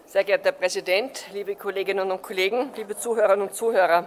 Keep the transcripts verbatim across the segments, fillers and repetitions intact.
Sehr geehrter Herr Präsident, liebe Kolleginnen und Kollegen, liebe Zuhörerinnen und Zuhörer!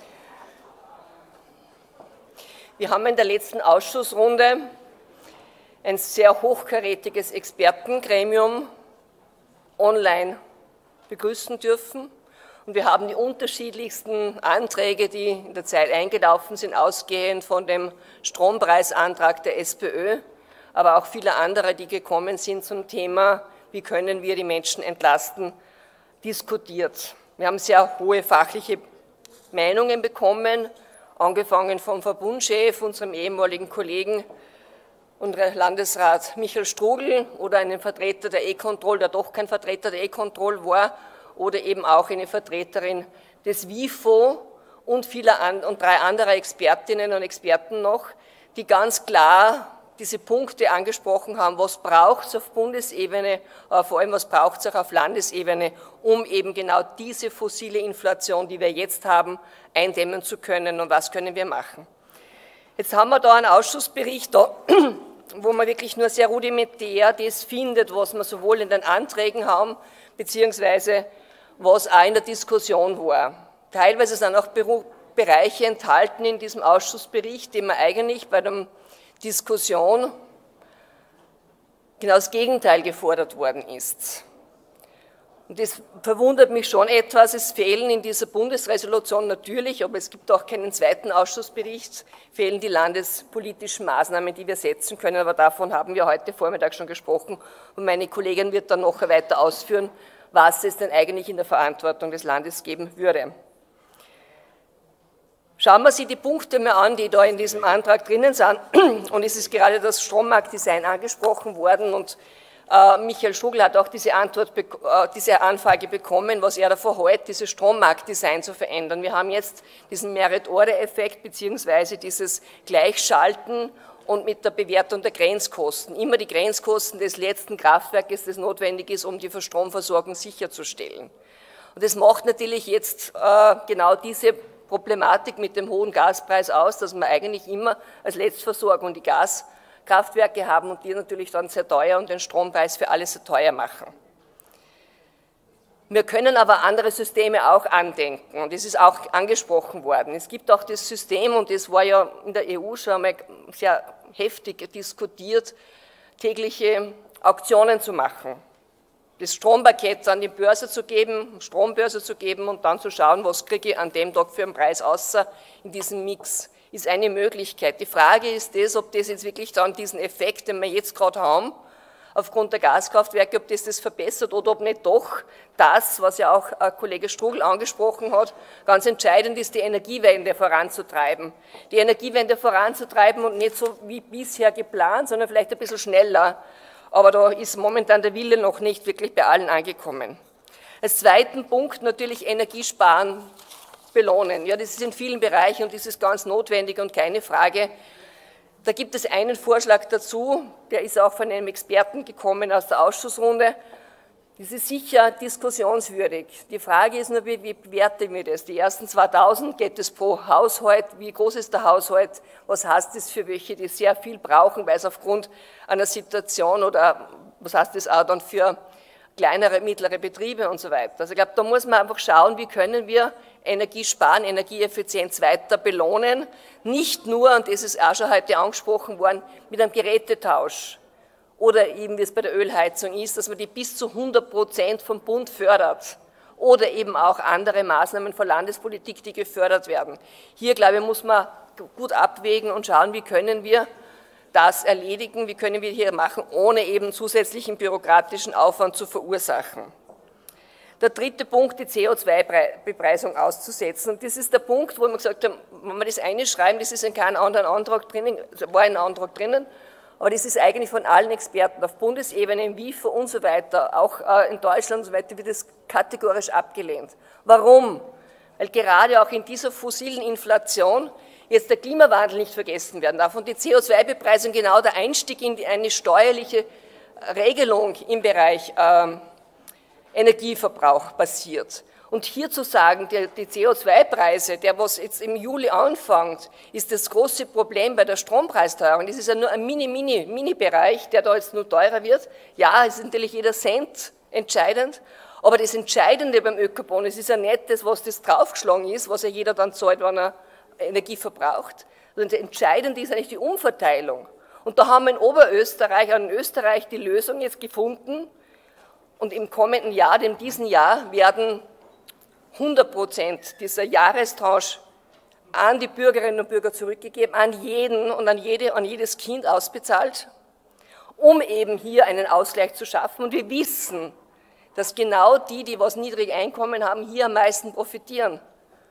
Wir haben in der letzten Ausschussrunde ein sehr hochkarätiges Expertengremium online begrüßen dürfen. Und wir haben die unterschiedlichsten Anträge, die in der Zeit eingelaufen sind, ausgehend von dem Strompreisantrag der SPÖ, aber auch viele andere, die gekommen sind zum Thema, wie können wir die Menschen entlasten, diskutiert. Wir haben sehr hohe fachliche Meinungen bekommen, angefangen vom Verbundchef, unserem ehemaligen Kollegen und Landesrat Michael Strugl oder einen Vertreter der E-Control, der doch kein Vertreter der E-Control war, oder eben auch eine Vertreterin des WIFO und, viele an, und drei andere Expertinnen und Experten noch, die ganz klar diese Punkte angesprochen haben, was braucht es auf Bundesebene, aber vor allem was braucht es auch auf Landesebene, um eben genau diese fossile Inflation, die wir jetzt haben, eindämmen zu können und was können wir machen. Jetzt haben wir da einen Ausschussbericht, da, wo man wirklich nur sehr rudimentär das findet, was wir sowohl in den Anträgen haben, beziehungsweise was auch in der Diskussion war. Teilweise sind auch Bereiche enthalten in diesem Ausschussbericht, die man eigentlich bei der Diskussion genau das Gegenteil gefordert worden ist. Und das verwundert mich schon etwas. Es fehlen in dieser Bundesresolution natürlich, aber es gibt auch keinen zweiten Ausschussbericht, fehlen die landespolitischen Maßnahmen, die wir setzen können, aber davon haben wir heute Vormittag schon gesprochen und meine Kollegin wird dann noch weiter ausführen, was es denn eigentlich in der Verantwortung des Landes geben würde. Schauen wir sich die Punkte mal an, die da in diesem Antrag drinnen sind. Und es ist gerade das Strommarktdesign angesprochen worden und äh, Michael Strugl hat auch diese, Antwort, äh, diese Anfrage bekommen, was er davor hält, dieses Strommarktdesign zu verändern. Wir haben jetzt diesen Merit-Order-Effekt beziehungsweise dieses Gleichschalten und mit der Bewertung der Grenzkosten. Immer die Grenzkosten des letzten Kraftwerkes, das notwendig ist, um die Stromversorgung sicherzustellen. Und das macht natürlich jetzt äh, genau diese Problematik mit dem hohen Gaspreis aus, dass wir eigentlich immer als Letztversorgung die Gaskraftwerke haben und die natürlich dann sehr teuer und den Strompreis für alle sehr teuer machen. Wir können aber andere Systeme auch andenken und es ist auch angesprochen worden. Es gibt auch das System, und das war ja in der E U schon einmal sehr heftig diskutiert, tägliche Auktionen zu machen. Das Strompaket an die Börse zu geben, Strombörse zu geben und dann zu schauen, was kriege ich an dem Tag für einen Preis außer in diesem Mix, ist eine Möglichkeit. Die Frage ist das, ob das jetzt wirklich dann diesen Effekt, den wir jetzt gerade haben, aufgrund der Gaskraftwerke, ob das das verbessert oder ob nicht doch das, was ja auch Kollege Strugl angesprochen hat, ganz entscheidend ist, die Energiewende voranzutreiben. Die Energiewende voranzutreiben und nicht so wie bisher geplant, sondern vielleicht ein bisschen schneller. Aber da ist momentan der Wille noch nicht wirklich bei allen angekommen. Als zweiten Punkt natürlich Energiesparen belohnen. Ja, das ist in vielen Bereichen und das ist ganz notwendig und keine Frage. Da gibt es einen Vorschlag dazu, der ist auch von einem Experten gekommen aus der Ausschussrunde. Das ist sicher diskussionswürdig. Die Frage ist nur, wie, wie bewerten wir das? Die ersten zweitausend geht es pro Haushalt. Wie groß ist der Haushalt? Was heißt das für welche, die sehr viel brauchen, weil es aufgrund einer Situation oder was heißt das auch dann für kleinere, mittlere Betriebe und so weiter. Also ich glaube, da muss man einfach schauen, wie können wir Energie sparen, Energieeffizienz weiter belohnen. Nicht nur, und das ist auch schon heute angesprochen worden, mit einem Gerätetausch. Oder eben, wie es bei der Ölheizung ist, dass man die bis zu hundert Prozent vom Bund fördert. Oder eben auch andere Maßnahmen von Landespolitik, die gefördert werden. Hier, glaube ich, muss man gut abwägen und schauen, wie können wir das erledigen, wie können wir hier machen, ohne eben zusätzlichen bürokratischen Aufwand zu verursachen. Der dritte Punkt, die C O zwei Bepreisung auszusetzen. Und das ist der Punkt, wo wir gesagt haben, wenn wir das eine schreiben, das ist in keinem anderen Antrag drinnen, war ein Antrag drinnen, aber das ist eigentlich von allen Experten auf Bundesebene, im WIFO und so weiter, auch in Deutschland und so weiter, wird das kategorisch abgelehnt. Warum? Weil gerade auch in dieser fossilen Inflation jetzt der Klimawandel nicht vergessen werden darf und die C O zwei Bepreisung genau der Einstieg in eine steuerliche Regelung im Bereich ähm, Energieverbrauch passiert. Und hier zu sagen, die, die C O zwei Preise, der was jetzt im Juli anfängt, ist das große Problem bei der Strompreisteuerung. Das ist ja nur ein Mini-Mini-Mini-Bereich, der da jetzt nur teurer wird. Ja, es ist natürlich jeder Cent entscheidend, Aber das Entscheidende beim Ökobonus ist ja nicht das, was das draufgeschlagen ist, was ja jeder dann zahlt, wenn er Energie verbraucht, sondern das Entscheidende ist eigentlich die Umverteilung. Und da haben wir in Oberösterreich, in Österreich die Lösung jetzt gefunden und im kommenden Jahr, in diesem Jahr, werden hundert Prozent dieser Jahrestranche an die Bürgerinnen und Bürger zurückgegeben, an jeden und an, jede, an jedes Kind ausbezahlt, um eben hier einen Ausgleich zu schaffen. Und wir wissen, dass genau die, die was niedrige Einkommen haben, hier am meisten profitieren,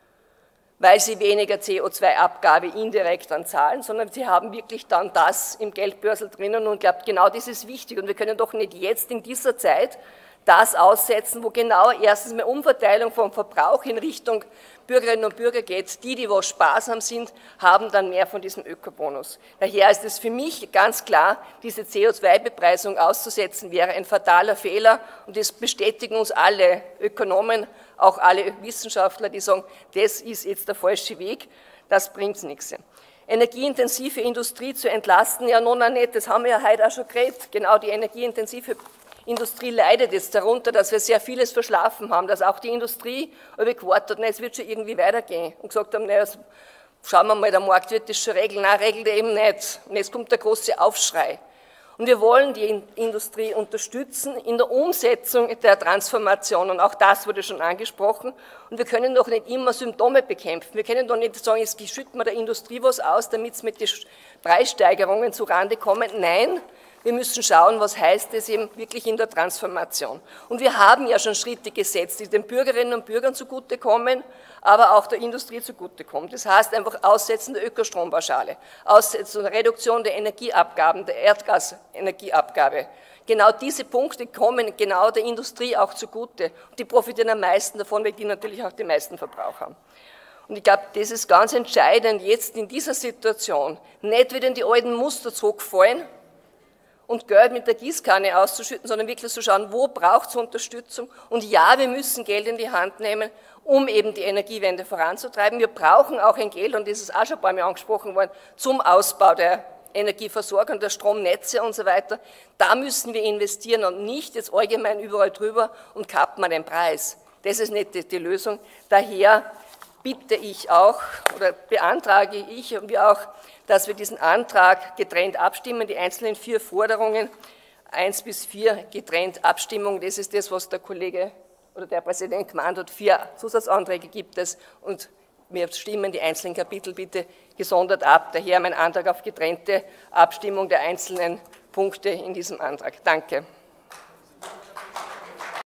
weil sie weniger C O zwei Abgabe indirekt dann zahlen, sondern sie haben wirklich dann das im Geldbörsel drinnen und ich glaube, genau das ist wichtig und wir können doch nicht jetzt in dieser Zeit das aussetzen, wo genau erstens mehr Umverteilung vom Verbrauch in Richtung Bürgerinnen und Bürger geht. Die, die was sparsam sind, haben dann mehr von diesem Ökobonus. Daher ist es für mich ganz klar, diese C O zwei Bepreisung auszusetzen, wäre ein fataler Fehler und das bestätigen uns alle Ökonomen, auch alle Wissenschaftler, die sagen, das ist jetzt der falsche Weg, das bringt nichts. Energieintensive Industrie zu entlasten, ja nun auch nicht, das haben wir ja heute auch schon geredet, genau die energieintensive Industrie leidet jetzt darunter, dass wir sehr vieles verschlafen haben, dass auch die Industrie gewartet hat, es wird schon irgendwie weitergehen und gesagt haben, naja, schauen wir mal, der Markt wird das schon regeln, nein, regelt er eben nicht. Und jetzt kommt der große Aufschrei. Und wir wollen die Industrie unterstützen in der Umsetzung der Transformation und auch das wurde schon angesprochen. Und wir können doch nicht immer Symptome bekämpfen. Wir können doch nicht sagen, jetzt schütten wir der Industrie was aus, damit es mit den Preissteigerungen zurande kommen. Nein, wir müssen schauen, was heißt es eben wirklich in der Transformation. Und wir haben ja schon Schritte gesetzt, die den Bürgerinnen und Bürgern zugutekommen, aber auch der Industrie zugutekommen. Das heißt einfach Aussetzen der Ökostrompauschale, Aussetzen der Reduktion der Energieabgaben, der Erdgasenergieabgabe. Genau diese Punkte kommen genau der Industrie auch zugute. Und die profitieren am meisten davon, weil die natürlich auch die meisten Verbraucher haben. Und ich glaube, das ist ganz entscheidend, jetzt in dieser Situation nicht wieder in die alten Muster zurückfallen, und Geld mit der Gießkanne auszuschütten, sondern wirklich zu schauen, wo braucht es Unterstützung. Und ja, wir müssen Geld in die Hand nehmen, um eben die Energiewende voranzutreiben. Wir brauchen auch ein Geld, und das ist auch schon ein paar Mal angesprochen worden, zum Ausbau der Energieversorgung, der Stromnetze und so weiter. Da müssen wir investieren und nicht jetzt allgemein überall drüber und kappen wir den Preis. Das ist nicht die, die Lösung. Daher bitte ich auch, oder beantrage ich und wir auch, dass wir diesen Antrag getrennt abstimmen, die einzelnen vier Forderungen, eins bis vier getrennt Abstimmung, das ist das, was der Kollege oder der Präsident gemeint hat, vier Zusatzanträge gibt es und wir stimmen die einzelnen Kapitel bitte gesondert ab, daher mein Antrag auf getrennte Abstimmung der einzelnen Punkte in diesem Antrag. Danke.